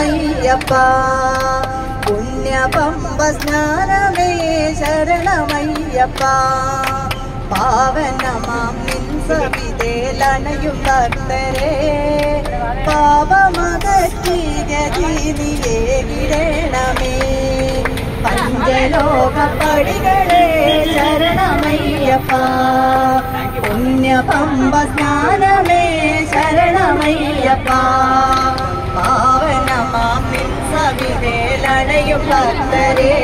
ശരണമയ്യപ്പ പുണ്യപമ്പ സ്നാനമേ ശരണമയ്യപ്പ പാവനമാം നിൻ സവിതേലണയും ഭക്തരെ പാപമകറ്റി ഗതിനിയേ വിടണമേ പഞ്ചലോക പടികളെ ശരണമയ്യപ്പ പുണ്യപമ്പ സ്നാനമേ ശരണമയ്യപ്പ പാവനമാം നിൻ സവിതേലണയും ഭക്തരെ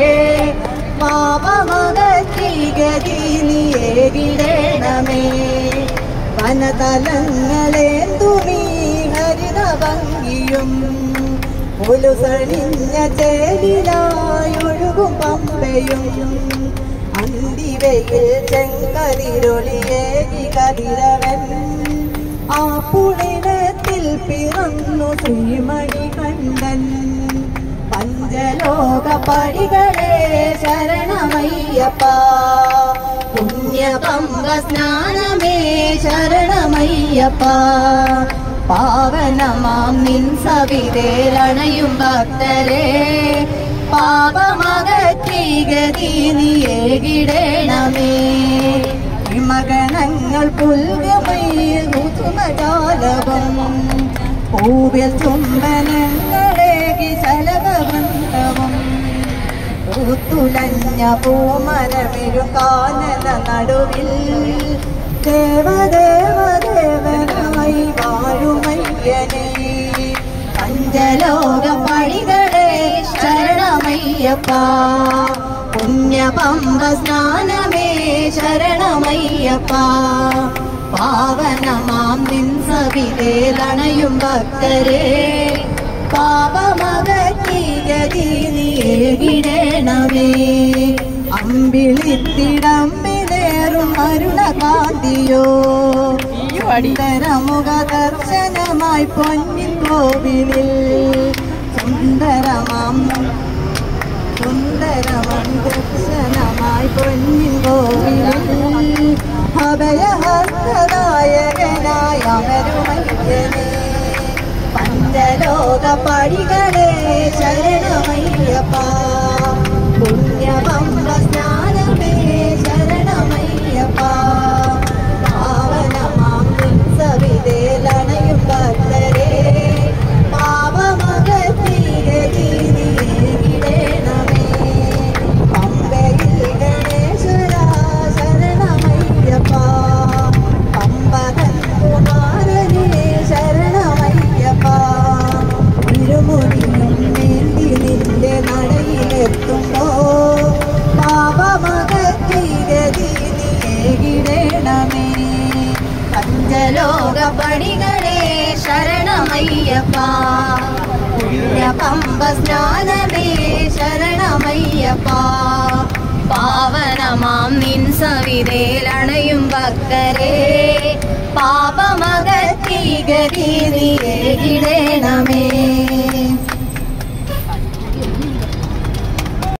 പാപമകറ്റി ഗതിനിയേ വിടണമേ വനതലങ്ങളേന്തുമീ ഹരിതഭംഗിയും പുലുസണിഞ്ഞ ചേലിലായൊഴുകും പമ്പയും അന്തിവയിൽ ചെങ്കതിരൊളിയേകി കതിരവൻ ആ പുളിനത്തിൽ പിറന്നു ശ്രീമണികണ്ഠൻ പഞ്ചലോക പടികളെ ശരണമയ്യപ്പ പുണ്യപമ്പ സ്നാനമേ ശരണമയ്യപ്പ പാവനമാം നിൻ സവിതേലണയും ഭക്തരെ പാപമകറ്റി ഗതിനിയേ വിടണമേ ഹിമഗണങ്ങൾ പുൽകമയിൽ ഋതുമജാലകം പൂവിൽ ചുംബനങ്ങളേകി ശലകവൃന്ദവും പൂത്തുലഞ്ഞ പൂമരമിരും കാനന നടുവിൽ ദേവദേവദേവനായി വാഴുമയ്യനേ പഞ്ചലോക പടികളെ ശരണമയ്യപ്പ പുണ്യപമ്പ സ്നാനമേ ശരണമയ്യപ്പ പാവനമാം നിൻ സവിതേലണയും ഭക്തരെ പാപമകറ്റി ഗതിനിയേ വിടണമേ അമ്പിളിത്തിടമ്പിലേറും അരുണകാന്തിയോ സുന്ദരമുഖ ദർശനമായി പൊന്നിൻ കോവിലിൽ സുന്ദരമാം ദർശനമായി പൊന്നിൻ കോവിലിൽ അഭയഹസ്തദായകനായ അമരുമയ്യനേ പഞ്ചലോക പടികളെ ശരണമയ്യപ്പ പുണ്യപമ്പ സ്നാനമേ ശരണമയ്യപ്പ പാവനമാം നിൻ സവിതേലണയും ഭക്തരെ പാപമകറ്റി ഗതിനിയേ വിടണമേ പമ്പയിൽ ഗണേശ്വര ശരണമയ്യപ്പ പമ്പതൻ കുമാരനേ ശരണമയ്യപ്പ ഇരുമുടിയും നീന്തി നിന്റെ നടയിലെത്തുമ്പോ പാപമകറ്റി ഗതിനിയേ വിടണമേ പഞ്ചലോക പടികളെ ശരണമയ്യപ്പ പുണ്യപമ്പ സ്നാനമേ ശരണമയ്യപ്പ പാവനമാം നിൻ സവിതേലണയും ഭക്തരെ പാപമകറ്റി ഗതിനിയേ വിടണമേ